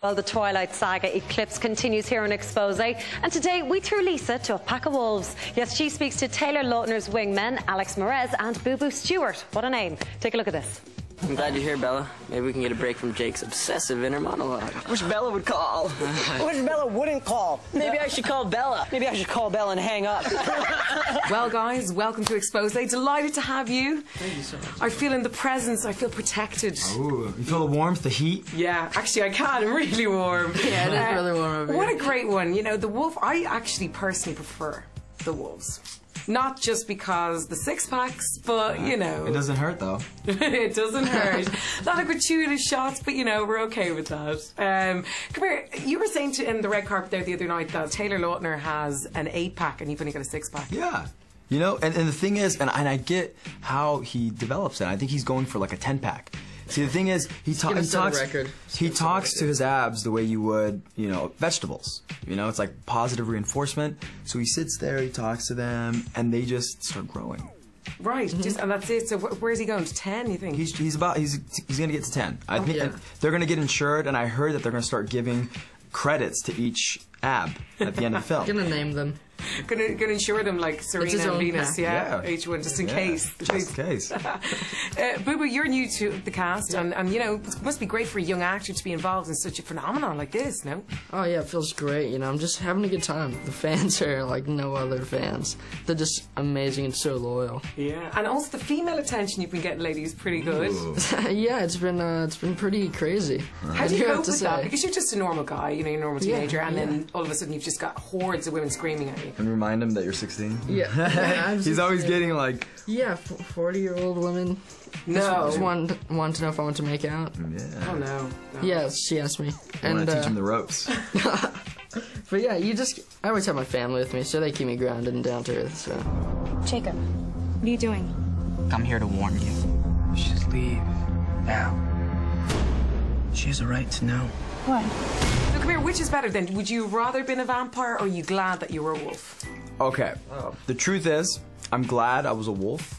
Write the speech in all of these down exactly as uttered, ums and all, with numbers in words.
Well, the Twilight saga Eclipse continues here on Expose, and today we threw Lisa to a pack of wolves. Yes, she speaks to Taylor Lautner's wingmen, Alex Merez and Boo Boo Stewart. What a name. Take a look at this. I'm glad you're here, Bella. Maybe we can get a break from Jake's obsessive inner monologue. Wish Bella would call. Wish Bella wouldn't call. Maybe I should call Bella. Maybe I should call Bella and hang up. Well, guys, welcome to Expose. Delighted to have you. Thank you so much. I feel in the presence. I feel protected. Ooh, you feel the warmth, the heat? Yeah, actually, I can. I'm really warm. Yeah, it is really warm over here. What a great one. You know, the wolf, I actually personally prefer the wolves. Not just because the six packs, but you know. It doesn't hurt though. It doesn't hurt. A lot of gratuitous shots, but you know, we're okay with that. Um, come here, you were saying to, in the red carpet there the other night that Taylor Lautner has an eight pack and you've only got a six pack. Yeah. You know, and, and the thing is, and, and I get how he develops it. I think he's going for like a ten pack. See, the thing is, he, ta he talks. He talks to his abs the way you would, you know, vegetables. You know, it's like positive reinforcement. So he sits there, he talks to them, and they just start growing. Right, mm-hmm. just, and that's it. So wh where's he going to ten? You think? He's he's about he's he's gonna get to ten. I think yeah. and they're gonna get insured, and I heard that they're gonna start giving credits to each ab at the end of the film. Gonna name them. Gonna, gonna insure them like Serena and Venus, yeah, yeah, each one just in yeah, case. Just in case. uh, Boo Boo, you're new to the cast, yeah. and, and you know, it must be great for a young actor to be involved in such a phenomenon like this, no? Oh yeah, it feels great. You know, I'm just having a good time. The fans are like no other fans. They're just amazing and so loyal. Yeah, and also the female attention you've been getting, ladies, is pretty good. Yeah, it's been uh, it's been pretty crazy. How do you cope with that? Because you're just a normal guy, you know, you're a normal teenager, yeah, and yeah. then all of a sudden you've just got hordes of women screaming at you. And remind him that you're sixteen. Yeah. yeah He's always getting like. Yeah, forty-year-old women. No. Just wanted, wanted to know if I want to make out. Yeah. Oh no. no. Yeah, she asked me. I and want to uh, teach him the ropes. But yeah, you just. I always have my family with me, so they keep me grounded and down to earth. So. Jacob, what are you doing? I'm here to warn you. Just leave now. She has a right to know. What? So come here, which is better then? Would you rather been a vampire, or are you glad that you were a wolf? Okay. Oh. The truth is, I'm glad I was a wolf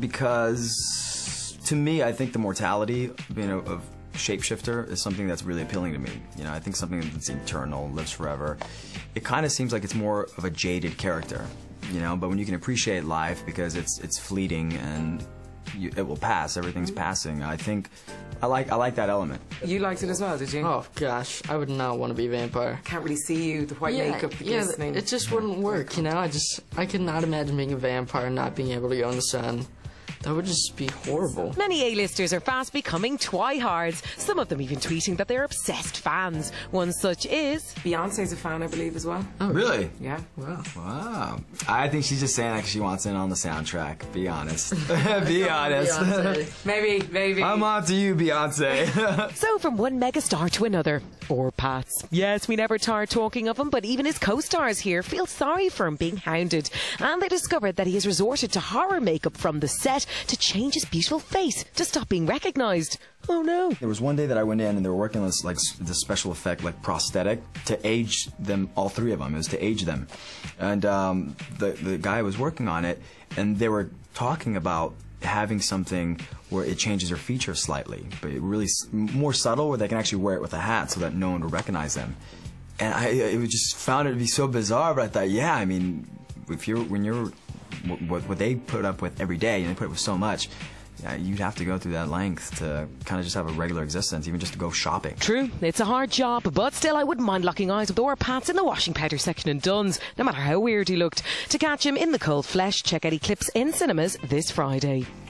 because, to me, I think the mortality of being a of shapeshifter is something that's really appealing to me. You know, I think something that's eternal, lives forever. It kind of seems like it's more of a jaded character, you know. But when you can appreciate life because it's it's fleeting and you, it will pass, everything's passing. I think I like I like that element. You liked it as well, did you? Oh gosh, I would not want to be a vampire. Can't really see you, the white yeah, makeup, the yeah, glistening. it just wouldn't work, you know. I just I could not imagine being a vampire and not being able to go in the sun. That would just be horrible. Many A-listers are fast becoming twihards, some of them even tweeting that they're obsessed fans. One such is... Beyonce's a fan, I believe, as well. Oh, really? Yeah. Wow. Wow. I think she's just saying that because she wants in on the soundtrack. Be honest. Be honest. Maybe, maybe. I'm on to you, Beyonce. So from one megastar to another. Or Pats. Yes, we never tired talking of him, but even his co-stars here feel sorry for him being hounded. And they discovered that he has resorted to horror makeup from the set to change his beautiful face to stop being recognised. Oh no. There was one day that I went in and they were working on this like this special effect like prosthetic to age them, all three of them. It was to age them. And um, the, the guy was working on it and they were talking about having something where it changes their features slightly, but it really more subtle where they can actually wear it with a hat so that no one would recognize them. And I it was just found it to be so bizarre, but I thought, yeah, I mean, if you're when you're what, what they put up with every day, and they put up with so much, yeah, you'd have to go through that length to kind of just have a regular existence, even just to go shopping. True, it's a hard job, but still I wouldn't mind locking eyes with Or Pats in the washing powder section in Dunn's, no matter how weird he looked. To catch him in the cold flesh, check out Eclipse in cinemas this Friday.